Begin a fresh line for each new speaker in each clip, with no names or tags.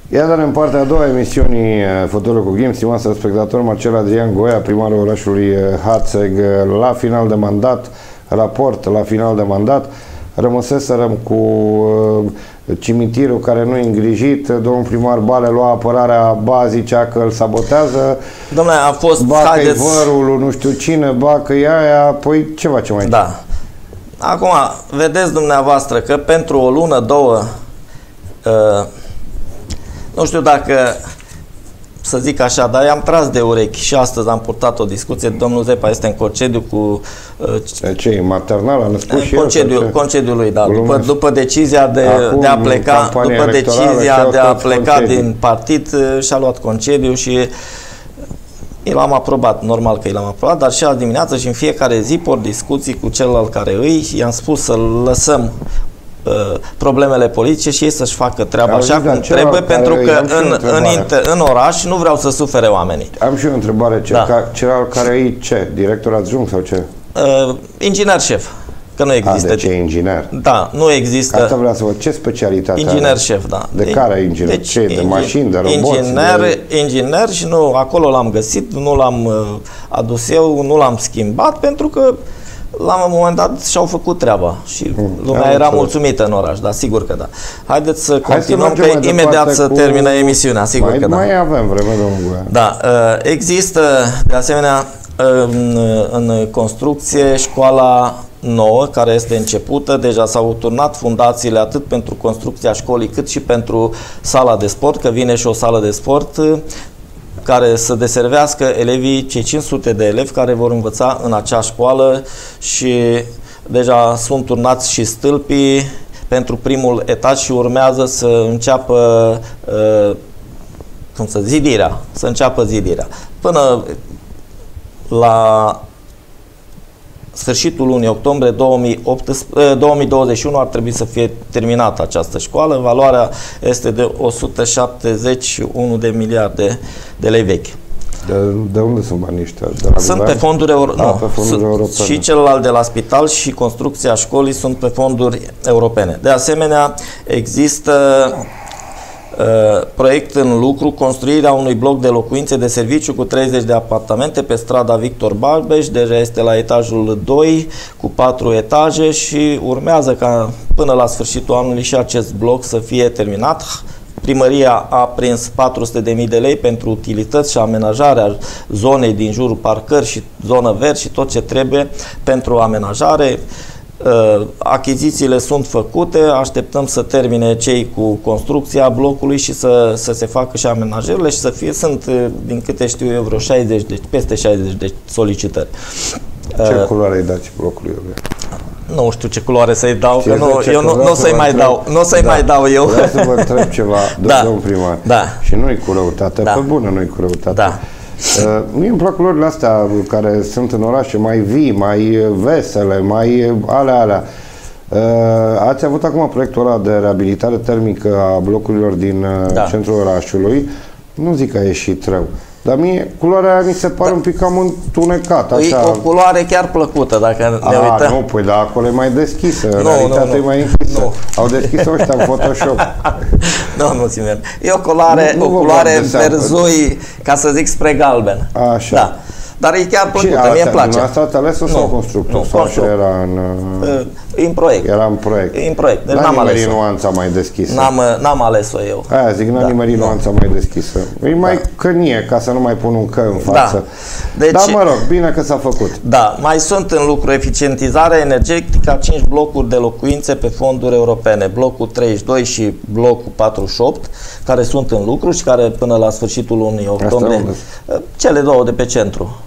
Iată în partea a doua emisiunii Fotbalul cu Ghim, stimați spectatori, Marcel Adrian Goia, primarul orașului Hațeg, la final de mandat, raport la final de mandat. Rămăseserăm cu cimitirul care nu e îngrijit, domnul primar Bale lua apărarea, ba zicea că îl sabotează,
dom'le, a fost,
ba că-i vărul, nu știu cine, ba că e aia, păi ce facem aici?
Da. Acum, vedeți dumneavoastră că pentru o lună, două, nu știu dacă să zic așa, dar i-am tras de urechi și astăzi am purtat o discuție. Domnul Zepa este în concediu cu...
ce e maternal? A născut și
concediul lui, da. După decizia de a pleca, din partid, și-a luat concediu și l-am aprobat, normal că l-am aprobat, dar și azi dimineață și în fiecare zi por discuții cu celălalt care i-am spus să lăsăm problemele politice și ei să-și facă treaba așa cum trebuie, pentru că în oraș nu vreau să sufere oamenii.
Am și o întrebare, celălalt care e ce? Director adjunct sau ce?
Inginer șef, că nu există.
De ce inginer?
Da, nu există.
Asta vreau să văd, ce specialitate
inginer șef, da.
De care inginer? Deci, ce? De mașini, de roboți?
Inginer și nu, acolo l-am găsit, nu l-am adus eu, nu l-am schimbat, pentru că la un moment dat și-au făcut treaba și lumea era mulțumită în oraș, dar sigur că da. Haideți să continuăm, că imediat să termină emisiunea, sigur că da.
Mai avem vreme, domnul Goia.
Da, există de asemenea în construcție școala nouă care este începută, deja s-au turnat fundațiile atât pentru construcția școlii cât și pentru sala de sport, că vine și o sală de sport care să deservească elevii, cei 500 de elevi care vor învăța în acea școală, și deja sunt turnați și stâlpii pentru primul etaj și urmează să înceapă zidirea. Până la sfârșitul lunii octombrie 2021 ar trebui să fie terminată această școală. Valoarea este de 171 de miliarde de lei vechi.
De unde sunt banii ăștia?
Sunt pe fonduri
europene.
Și celălalt de la spital și construcția școlii sunt pe fonduri europene. De asemenea, există proiect în lucru, construirea unui bloc de locuințe de serviciu cu 30 de apartamente pe strada Victor Balbeș, deja este la etajul 2 cu 4 etaje și urmează ca până la sfârșitul anului și acest bloc să fie terminat. Primăria a prins 400.000 de lei pentru utilități și amenajarea zonei din jurul parcări și zonă verde și tot ce trebuie pentru amenajare. Achizițiile sunt făcute, așteptăm să termine cei cu construcția blocului și să se facă și amenajările și să fie, sunt, din câte știu eu, vreo 60, peste 60 de solicitări.
Ce culoare îi dați blocului?
Nu știu ce culoare să-i dau, că eu nu o să-i mai dau. Nu o să-i mai dau eu.
Vreau să vă întreb ceva, domnul primar.
Da.
Și nu-i cu răutate, pe bună nu-i cu răutate.
Da.
Mie îmi plac culorile astea care sunt în orașe mai vii, mai vesele, mai alea. Ați avut acum proiectul ăla de reabilitare termică a blocurilor din centrul orașului. Nu zic că a ieșit rău, dar mie culoarea aia mi se pare un pic cam întunecată.
E o culoare chiar plăcută, dacă ne uităm.
Nu, păi dar acolo e mai deschisă, realitatea e mai închisă. Au deschis ăștia în Photoshop.
Nu ți merg. E o culoare verzui, ca să zic, spre galben.
Așa.
Da. Dar e chiar plăcută, mie îmi place.
Asta ați ales-o sau constructul? Sau așa era
în proiect.
Era în proiect.
În proiect. Deci
n-am nimerit nuanța mai deschisă.
N-am ales-o eu.
Aia zic, n-am nimerit nuanța mai deschisă. E mai cănie, ca să nu mai pun un că în față.
Deci,
dar mă rog, bine că s-a făcut.
Da, mai sunt în lucru eficientizarea energetică a 5 blocuri de locuințe pe fonduri europene. Blocul 32 și blocul 48, care sunt în lucru și care până la sfârșitul lunii octombrie. Cele două de pe centru.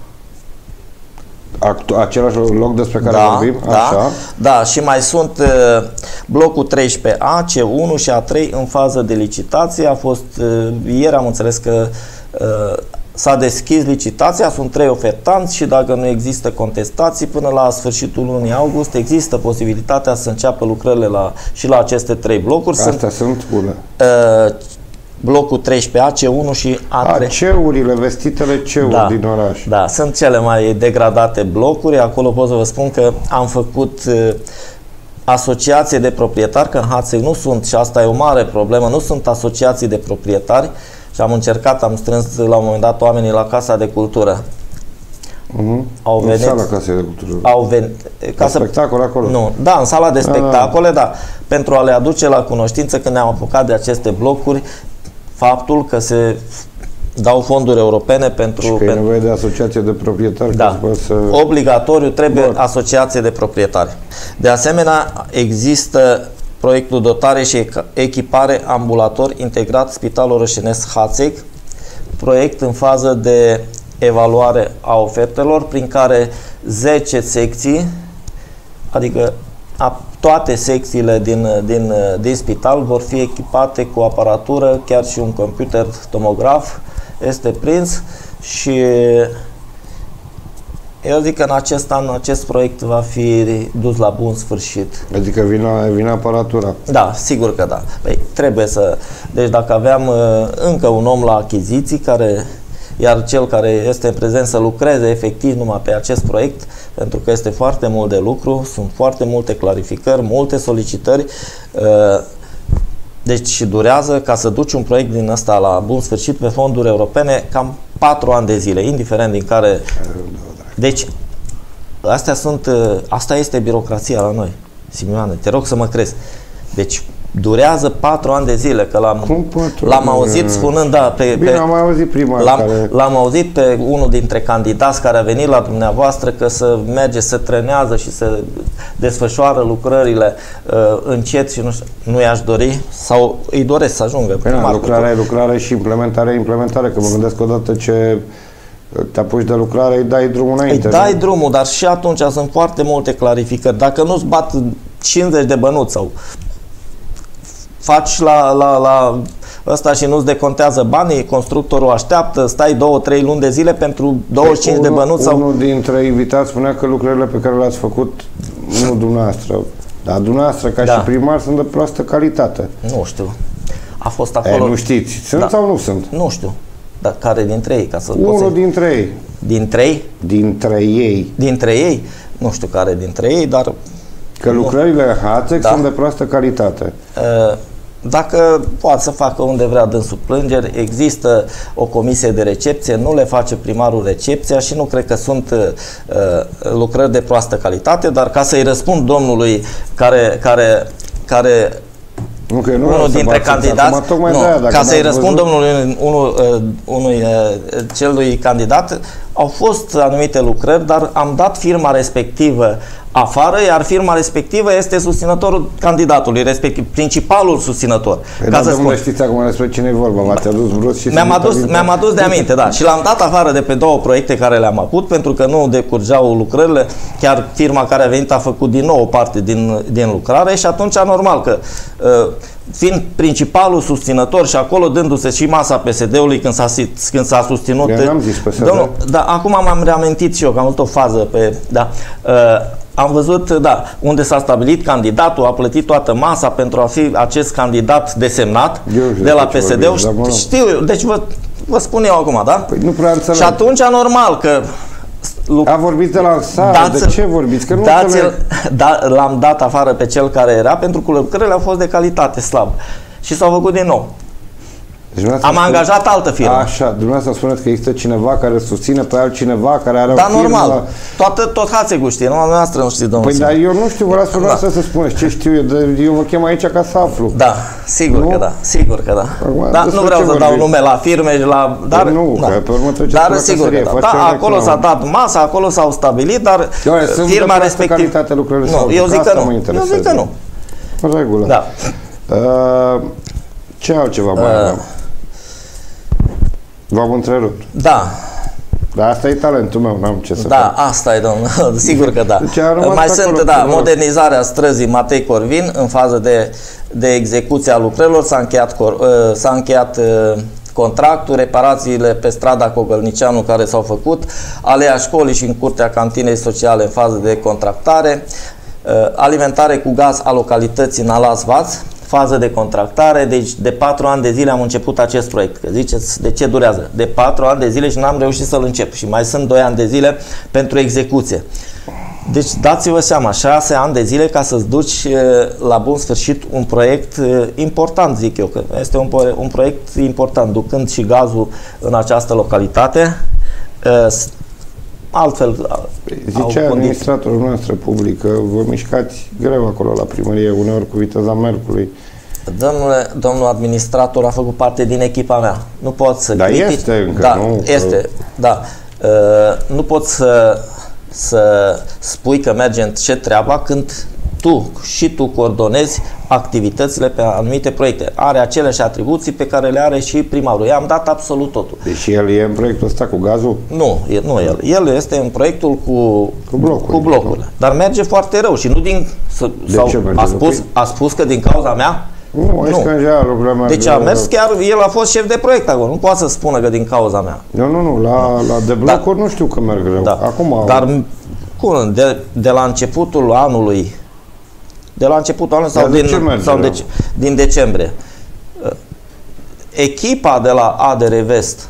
Același loc despre care vorbim? Așa.
Da, și mai sunt blocul 13A, C1 și A3 în fază de licitație. A fost, ieri am înțeles că s-a deschis licitația, sunt 3 ofertanți și dacă nu există contestații până la sfârșitul lunii august, există posibilitatea să înceapă lucrările și la aceste 3 blocuri.
Astea sunt bune.
Blocul 13A, C1 și A3.
C-urile, vestitele C-uri din oraș.
Da, sunt cele mai degradate blocuri. Acolo pot să vă spun că asociație de proprietari, că în Hațeg nu sunt, și asta e o mare problemă, nu sunt asociații de proprietari și am încercat, am strâns la un moment dat oamenii la Casa de Cultură. Au venit,
în sala Casei de Cultură.
Au venit,
spectacol acolo?
Nu, da, în sala de spectacole, da, pentru a le aduce la cunoștință când ne-am apucat de aceste blocuri, faptul că se dau fonduri europene pentru...
Și că e nevoie de asociație de proprietari.
Da, obligatoriu trebuie asociație de proprietari. De asemenea, există proiectul dotare și echipare ambulator integrat Spitalul Orășenesc Hațeg, proiect în fază de evaluare a ofertelor, prin care 10 secții, adică toate secțiile din spital vor fi echipate cu aparatură, chiar și un computer tomograf este prins și eu zic că în acest an acest proiect va fi dus la bun sfârșit.
Adică vine aparatura.
Da, sigur că da. Păi, trebuie să... Deci dacă aveam încă un om la achiziții, iar cel care este în prezent să lucreze efectiv numai pe acest proiect, pentru că este foarte mult de lucru, sunt foarte multe clarificări, multe solicitări, deci durează ca să duci un proiect din ăsta la bun sfârșit pe fonduri europene cam 4 ani de zile, indiferent din care... Deci, asta este birocrația la noi, Simioane, te rog să mă crezi. Deci, durează 4 ani de zile, că l-am auzit spunând, da,
bine, am mai auzit prima
l-am auzit pe unul dintre candidați care a venit la dumneavoastră că să merge, să trenează și să desfășoară lucrările încet și nu i-aș dori, sau îi doresc să ajungă.
Păi lucrarea e lucrare și implementarea e implementare, că mă gândesc că odată ce te apuci de lucrare, îi dai drumul înainte.
Îi dai drumul, dar și atunci sunt foarte multe clarificări. Dacă nu-ți bat 50 de bănuți sau faci la ăsta și nu-ți decontează banii, constructorul așteaptă, stai 2-3 luni de zile pentru 25 de bănuți.
Unul dintre invitați spunea că lucrările pe care le-ați făcut, nu dumneavoastră, dar dumneavoastră ca și primar, sunt de proastă calitate.
Nu știu. A fost acolo...
nu știți. Sunt sau nu sunt?
Nu știu. Dar care dintre ei? Ca să
unul dintre ei.
Dintre ei?
Dintre ei.
Dintre ei? Nu știu care dintre ei, dar...
Că lucrările Hațeg sunt de proastă calitate.
Dacă poate să facă unde vrea dânsul plângeri, există o comisie de recepție, nu le face primarul recepția și nu cred că sunt lucrări de proastă calitate, dar ca să-i răspund domnului care unul dintre candidați, ca să-i răspund domnului celui candidat, au fost anumite lucrări, dar am dat firma respectivă afară, iar firma respectivă este susținătorul candidatului, respectiv principalul susținător.
Ca să spun. Știți acum despre cine e vorba, m-ați adus brusc și
mi-am adus de aminte, da. Și l-am dat afară de pe 2 proiecte care le-am avut, pentru că nu decurgeau lucrările. Chiar firma care a venit a făcut din nou o parte din lucrare și atunci normal că fiind principalul susținător și acolo dându-se și masa PSD-ului când s-a susținut...
Eu n-am zis PSD.
Domnul, da, acum m-am reamintit și eu că am avut o fază pe... Da, am văzut, da, unde s-a stabilit candidatul, a plătit toată masa pentru a fi acest candidat desemnat de la PSD. Știu, deci vă spun eu acum, da?
Păi nu prea înțeleg.
Și atunci normal că...
A vorbit de lansare, de ce vorbiți? Că nu
l-am dat afară pe cel care era, pentru că lucrările au fost de calitate slabă. Și s-au făcut din nou. Deci, am angajat altă firmă.
Așa, dumneavoastră spuneți că există cineva care susține pe altcineva care are o firmă.
Normal. Tot Hațegul știe, numai noastră nu știți, domnul.
Păi, dar eu nu știu, vă las pe dumneavoastră să spuneți. Ce știu eu? Eu vă chem aici ca să aflu.
Da, sigur că da. Sigur că da. Dar nu vreau să dau nume la firme și la... Dar
nu, că pe urmă treceți
dar sigur că da. Da, acolo s-a dat masa, acolo s-au stabilit, dar firma respectivă... Nu, eu zic că nu. Eu zic că nu.
În regulă.
Da.
Ce altceva mai aveam? V-am întrerupt.
Da.
Dar asta e talentul meu, n-am ce să fac.
Da, asta e, domnul, sigur că da.
Deci
mai sunt, da, modernizarea străzii Matei Corvin în fază de execuție a lucrărilor, s-a încheiat contractul, reparațiile pe strada Cogălnicianu care s-au făcut, aleea școlii și în curtea cantinei sociale în fază de contractare, alimentare cu gaz a localității Nalas-Vaț, fază de contractare, deci de 4 ani de zile am început acest proiect. Că ziceți, de ce durează? De 4 ani de zile și n-am reușit să-l încep și mai sunt 2 ani de zile pentru execuție. Deci dați-vă seama, 6 ani de zile ca să-ți duci la bun sfârșit un proiect important, zic eu, că este un proiect important, ducând și gazul în această localitate. Altfel,
zicea administratorul noastră public că vă mișcați greu acolo la primărie, uneori cu viteza mercului.
Domnul administrator a făcut parte din echipa mea. Nu pot să
critic. Este încă,
da,
nu?
Este, da. Nu pot să spui că merge în ce treaba când tu coordonezi activitățile pe anumite proiecte. Are aceleași atribuții pe care le are și primarul. I-am dat absolut totul.
Deci el e în proiectul ăsta cu gazul?
Nu el. El este în proiectul cu blocurile. Dar merge foarte rău și nu din... A spus că din cauza mea?
Nu.
Deci a mers chiar, el a fost șef de proiect acolo. Nu poate să spună că din cauza mea.
Nu. La deblocuri nu știu că merg rău.
Da.
Acum...
Dar de la începutul anului sau din decembrie. Echipa de la ADR Vest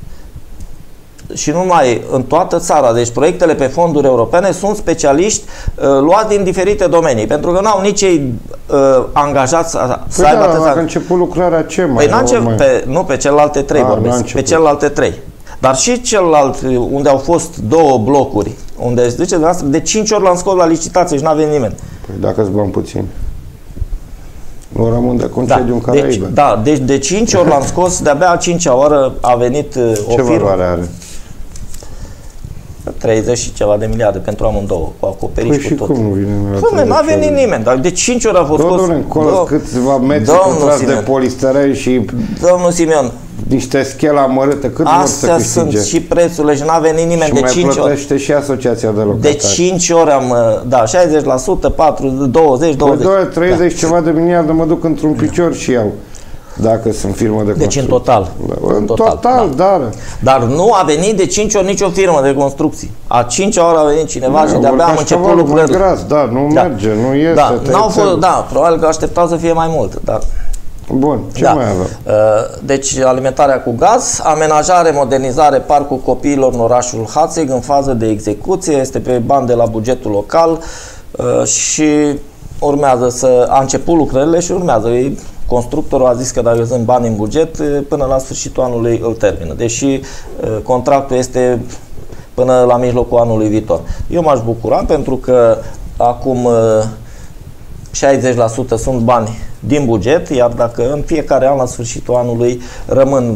și numai în toată țara, deci proiectele pe fonduri europene sunt specialiști luați din diferite domenii, pentru că n-au nici ei angajați să aibă atâția...
Dacă a început lucrarea ce mai?
Nu pe celelalte 3 vorbesc, pe celelalte 3. Dar și celălalt, unde au fost 2 blocuri, unde zice dumneavoastră, de 5 ori l-am scos la licitație și n-a venit nimeni.
Păi dacă îți bani puțin. Nu rămân de concediu în Caraibe.
Deci de 5 ori l-am scos, de-abia a 5-a oră a venit o firmă.
Ce valoare are?
30 și ceva de miliarde pentru amândouă, cu acoperiș
și
cu tot.
Cum nu vine?
N-a venit nimeni, dar de 5 ori a fost scos.
Câțiva metri contrați de polisterel și...
Domnul Simion,
niște schele amărâte, cât vor să câștige?
Sunt și prețurile și n-a venit nimeni
și
de 5 ori.
Și mai plătește și asociația de locatari.
De 5 ori am, 60%, 20.
30 ceva de miliarde mă duc într-un picior și iau. Dacă sunt firmă de construcție.
Deci în total.
În total, dar...
Dar nu a venit de 5 ori nicio firmă de construcții. A 5-a oră a venit cineva și de-abia am început lucrările.
Nu merge, nu este.
Probabil că așteptau să fie mai mult, dar...
Bun, ce mai avem?
Deci alimentarea cu gaz, amenajare, modernizare, parcul copiilor în orașul Hațeg în fază de execuție, este pe bani de la bugetul local și a început lucrările și urmează. Constructorul a zis că dacă sunt bani în buget, până la sfârșitul anului îl termină, deși contractul este până la mijlocul anului viitor. Eu m-aș bucura pentru că acum 60% sunt bani din buget, iar dacă în fiecare an la sfârșitul anului rămân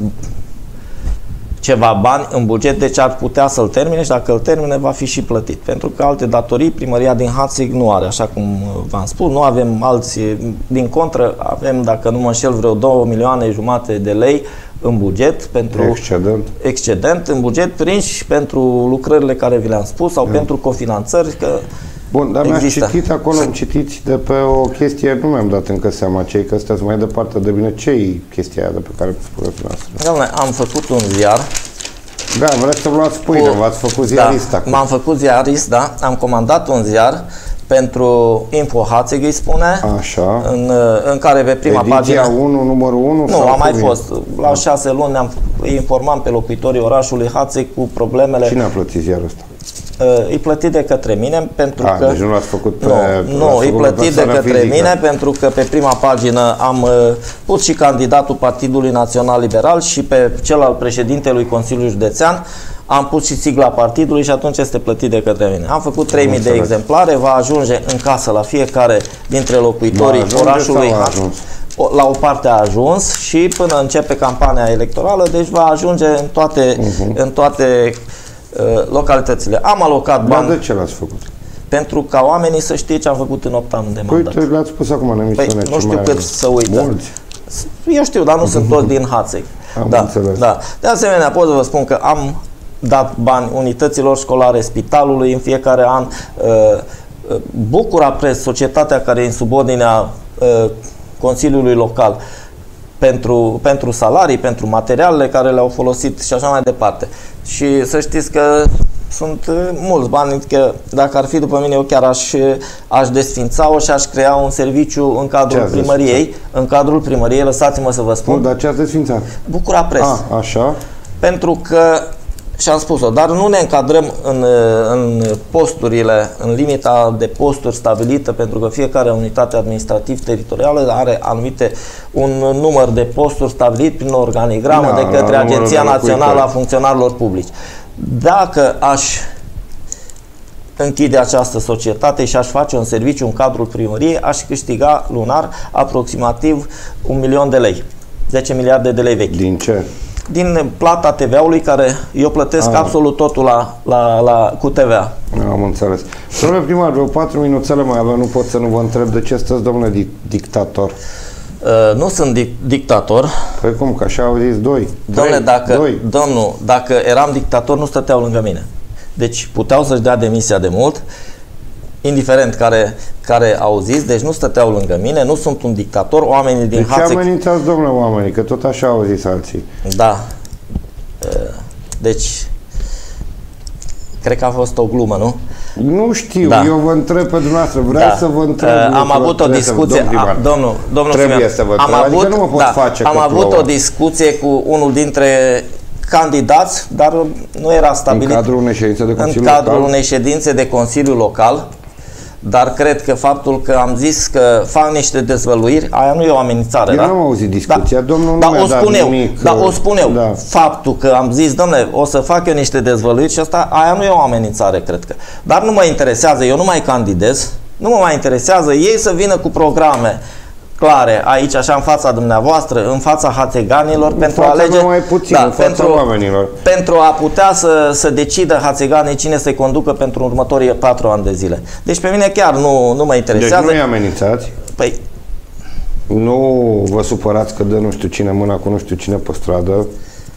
ceva bani în buget, deci ar putea să-l termine și dacă îl termine va fi și plătit. Pentru că alte datorii primăria din Hațeg nu are, așa cum v-am spus, nu avem alții, din contră avem, dacă nu mă înșel, vreo 2,5 milioane de lei în buget pentru excedent în buget prinși pentru lucrările care vi le-am spus sau pentru cofinanțări. Că
bun, dar mi-ați citit acolo, am citit de pe o chestie, nu mi-am dat încă seama cei că sunteți mai departe de bine. Ce-i chestia aia de pe care spuneți noastră?
Doamne, am făcut un ziar.
Da, vreți să luați pâine, v-ați făcut ziarist acum.
M-am făcut ziarist, da, am comandat un ziar pentru Info Hațeg, îi spune.
Așa.
În care pe prima pagină...
Ediția 1, numărul 1?
Nu, a mai fost. La 6 luni îi informam pe locuitorii orașului Hațeg cu problemele...
Cine a plătit ziarul ăsta?
E plătit de către mine pentru că...
Deci nu l-ați făcut pe...
Nu, e plătit de către mine pentru că pe prima pagină am pus și candidatul Partidului Național Liberal și pe cel al președintelui Consiliului Județean am pus și sigla partidului și atunci este plătit de către mine. Am făcut 3000 de exemplare, va ajunge în casă la fiecare dintre locuitorii orașului Hațeg. La o parte a ajuns și până începe campania electorală, deci va ajunge în toate localitățile. Am alocat bani.
Dar de ce l-ați făcut?
Pentru ca oamenii să știe ce am făcut în 8 ani de mandat.
Uite, l-ați spus acum în emisiune.
Nu știu cât să uită.
Mulți.
Eu știu, dar nu sunt toți din Hațeg. Da. De asemenea, pot să vă spun că am dat bani unităților școlare, spitalului în fiecare an. Bucura Press, societatea care e în subordinea Consiliului Local, pentru salarii, pentru materialele care le-au folosit și așa mai departe. Și să știți că sunt mulți bani, că dacă ar fi după mine, eu chiar aș desfința-o și aș crea un serviciu în cadrul primăriei. În cadrul primăriei, lăsați-mă să vă spun.
Dar ce ați desfințat?
Bucura Press.
Așa.
Pentru că Și am spus-o, dar nu ne încadrăm în posturile, în limita de posturi stabilită, pentru că fiecare unitate administrativ-teritorială are un număr de posturi stabilit prin organigramă de către Agenția Națională a Funcționarilor Publici. Dacă aș închide această societate și aș face un serviciu în cadrul primăriei, aș câștiga lunar aproximativ 1 milion de lei. 10 miliarde de lei vechi.
Din ce?
Din plata TVA-ului, care eu plătesc absolut totul cu TVA.
Am înțeles. Domnule primar, vreo 4 minuțele mai avem, nu pot să nu vă întreb de ce sunteți, domnule, dictator.
Nu sunt dictator.
Păi cum, că așa au zis doi.
Domnul, dacă eram dictator, nu stăteau lângă mine. Deci puteau să-și dea demisia de mult, indiferent care au zis, deci nu stăteau lângă mine, nu sunt un dictator, oamenii din Hațeg...
De ce amenințați, domnule, oamenii? Că tot așa au zis alții.
Da. Deci, cred că a fost o glumă, nu?
Nu știu, eu vă întreb pe dumneavoastră, vreau să vă întreb.
Am avut o discuție, domnul
trebuie să vă întreb, adică nu mă pot face.
Am avut o discuție cu unul dintre candidați, dar nu era stabilit.
În cadrul unei ședințe de Consiliu
Local? În cadrul unei ședințe de Consiliu Local, dar cred că faptul că am zis că fac niște dezvăluiri, aia nu e o amenințare.
Eu n-am auzit discuția, domnul nu mi-a dat nimic.
O spun eu. Faptul că am zis, domnule, o să fac eu niște dezvăluiri și asta, aia nu e o amenințare, cred că. Dar nu mă interesează, eu nu mai candidez, nu mă mai interesează, ei să vină cu programe clare aici, așa în fața dumneavoastră, în fața hațeganilor, pentru a alege,
mai puțin, în fața oamenilor.
Pentru a putea să decidă hațeganii cine să-i conducă pentru următorii 4 ani de zile. Deci pe mine chiar nu mă interesează.
Deci nu-i amenințați?
Păi,
nu vă supărați că dă nu știu cine mâna cu nu știu cine pe stradă?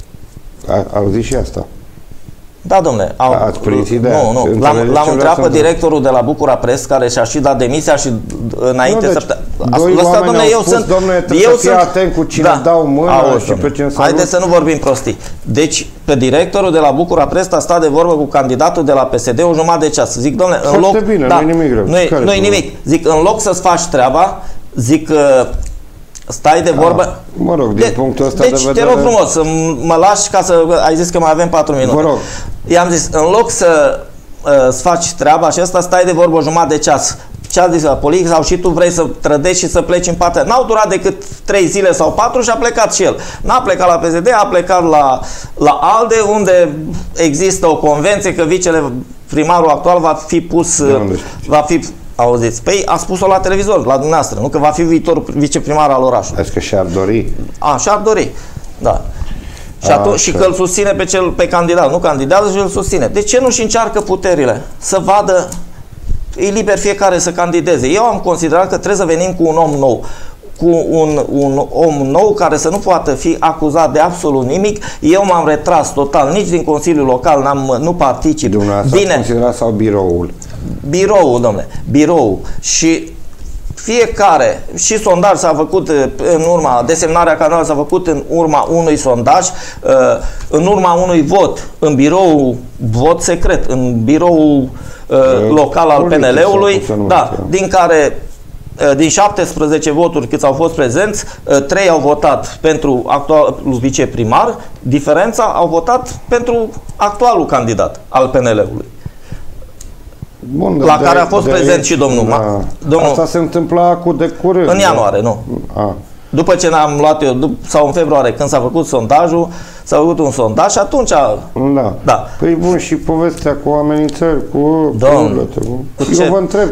Au zis și asta.
Da, domnule.
Ați prins ideea?
Nu. L-am întrebat pe directorul de la Bucura Press, care și-a și dat demisia și înainte să...
Doi oameni au spus, domnule, trebuie să fii atent cu cine dau mâna și pe cine să...
Haideți să nu vorbim prostii. Deci, pe directorul de la Bucura Press a stat de vorbă cu candidatul de la PSD o jumătate de ceas. Zic, domnule, în loc...
Foarte bine, nu-i nimic greu.
Nu-i nimic. Zic, în loc să-ți faci treaba, zic... Stai de vorbă.
Mă rog, din punctul ăsta de vedere...
Deci te rog frumos să mă lași ca să... Ai zis că mai avem 4 minute.
Vă rog.
I-am zis, în loc să faci treaba și asta, stai de vorbă o jumătate de ceas. Ce a zis la poliție? Sau și tu vrei să trădești și să pleci în partea? N-au durat decât 3 zile sau 4 și a plecat și el. N-a plecat la PSD, a plecat la ALDE, unde există o convenție că viceprimarul actual va fi pus... Auziți? Păi a spus-o la televizor, la dumneavoastră, nu? Că va fi viitorul viceprimar al orașului.
Adică și-ar dori?
Și-ar dori, da. Și atunci și că îl susține pe candidat, nu candidează și îl susține. De ce nu-și încearcă puterile? Să vadă, e liber fiecare să candideze. Eu am considerat că trebuie să venim cu un om nou. Cu un om nou care să nu poată fi acuzat de absolut nimic. Eu m-am retras total, nici din Consiliul Local nu particip.
Dumneavoastră ați considerat sau biroul?
Biroul, domnule, biroul. Și fiecare, și sondaj s-a făcut în urma, desemnarea canalului s-a făcut în urma unui sondaj, în urma unui vot, în birou, vot secret, în biroul local al PNL-ului, din care din 17 voturi câți au fost prezenți, 3 au votat pentru actualul viceprimar, diferența au votat pentru actualul candidat al PNL-ului.
Bun,
la care a fost prezent și domnul.
Asta se întâmpla de curând.
În ianuarie, nu. După ce ne-am luat eu, sau în februarie, când s-a făcut sondajul, s-a făcut un sondaj și atunci...
Da. Păi bun, și povestea cu amenințări, cu... Eu vă întreb,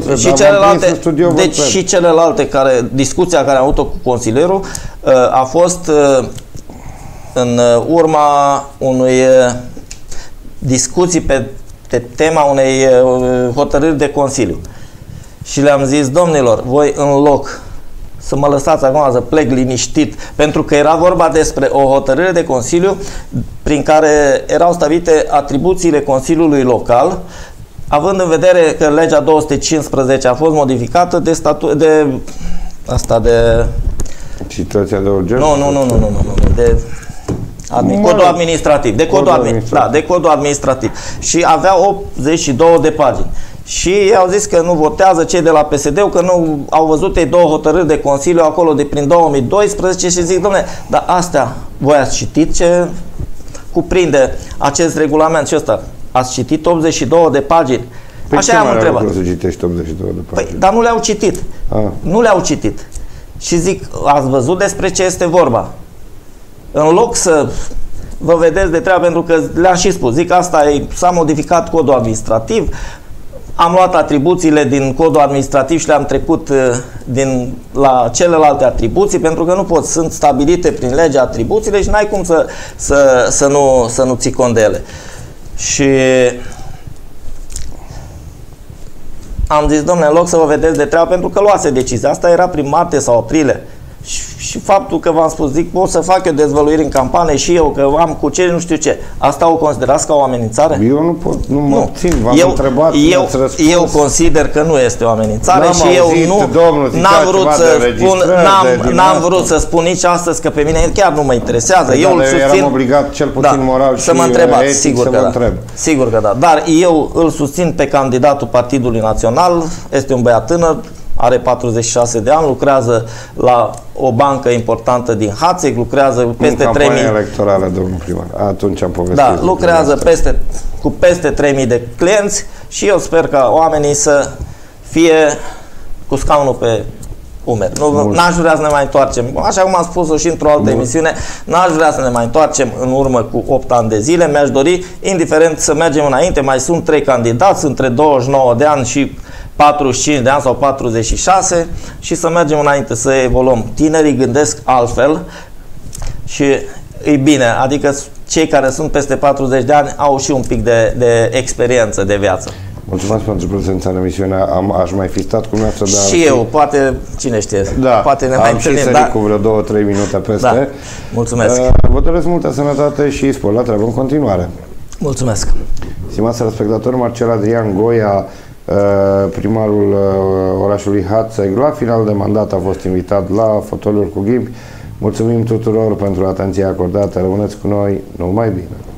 și celelalte discuția care am avut-o cu consilierul a fost în urma unui discuții pe tema unei hotărâri de Consiliu. Și le-am zis, domnilor, voi în loc să mă lăsați acum să plec liniștit, pentru că era vorba despre o hotărâre de Consiliu prin care erau stabilite atribuțiile Consiliului Local, având în vedere că legea 215 a fost modificată de
situația de urgență?
De codul administrativ. De codul administrativ. Și avea 82 de pagini. Și ei au zis că nu votează cei de la PSD, că nu au văzut ei 2 hotărâri de Consiliu acolo de prin 2012 și zic, dom'le, dar astea voi ați citit ce cuprinde acest regulament și ăsta? Ați citit 82 de pagini?
Păi
așa am întrebat.
Să citești 82 de pagini?
Păi, dar nu le-au citit. Nu le-au citit. Și zic, ați văzut despre ce este vorba? În loc să vă vedeți de treabă, pentru că le-am și spus, zic, s-a modificat codul administrativ, am luat atribuțiile din codul administrativ și le-am trecut la celelalte atribuții, pentru că nu pot, sunt stabilite prin lege atribuțiile și n-ai cum să nu ții cont de ele. Și am zis, domnule, în loc să vă vedeți de treabă, pentru că luase decizia, asta era prin martie sau aprilie. Și faptul că v-am spus, zic, pot să fac eu dezvăluiri în campanie și eu, că am cuceriri, nu știu ce. Asta o considerați ca o amenințare?
Eu nu pot, nu mă țin, v-am întrebat,
eu consider că nu este o amenințare și eu n-am vrut să spun nici astăzi că pe mine chiar nu mă interesează. Eu îl susțin,
eram obligat cel puțin moral și
să mă întrebați,
etic
sigur că da. Sigur că da. Dar eu îl susțin pe candidatul Partidului Național, este un băiat tânăr, are 46 de ani, lucrează la o bancă importantă din Hațeg, lucrează peste 3.000... În campania electorală, domnul primar. Atunci am povestit. Da, lucrează cu peste 3.000 de clienți și eu sper ca oamenii să fie cu scaunul pe umeri. N-aș vrea să ne mai întoarcem, așa cum am spus-o și într-o altă emisiune, n-aș vrea să ne mai întoarcem în urmă cu 8 ani de zile. Mi-aș dori, indiferent, să mergem înainte. Mai sunt 3 candidați între 29 de ani și 45 de ani sau 46 și să mergem înainte, să evoluăm. Tinerii gândesc altfel și e bine, adică cei care sunt peste 40 de ani au și un pic de experiență de viață.
Mulțumesc pentru prezența în emisiune. Aș mai fi stat cu noastră, dar...
Și eu, poate, cine știe,
da,
poate ne mai
întâlnim. Am și sărit cu vreo 2-3 minute peste.
Da. Mulțumesc.
Vă doresc multă sănătate și spor la treabă în continuare.
Mulțumesc.
Stimați telespectatori, Marcel Adrian Goia, primarul orașului Hațeg, la final de mandat a fost invitat la Fotoliul cu Ghimbi. Mulțumim tuturor pentru atenția acordată. Rămâneți cu noi, numai bine!